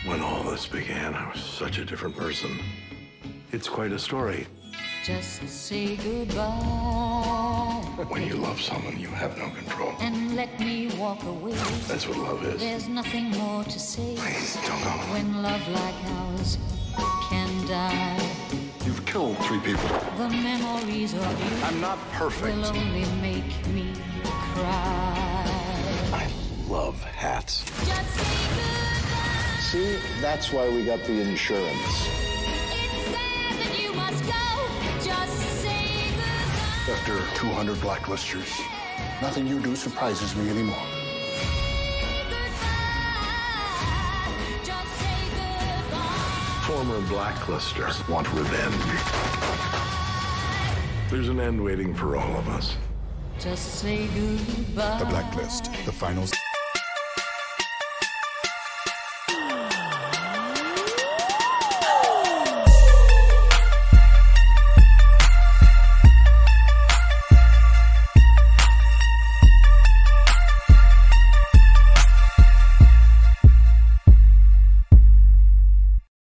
When all this began, I was such a different person. It's quite a story. Just say goodbye. When you love someone, you have no control. And let me walk away. That's what love is. There's nothing more to say. Please, don't go. When love like ours can die. You've killed 3 people. The memories of you I'm not perfect. will only make me cry. I love hats. Just say goodbye. See, that's why we got the insurance. It's sad that you must go. Just say goodbye. After 200 blacklisters, nothing you do surprises me anymore. Just say goodbye. Former blacklisters want revenge. There's an end waiting for all of us. Just say goodbye. The Blacklist, the finals.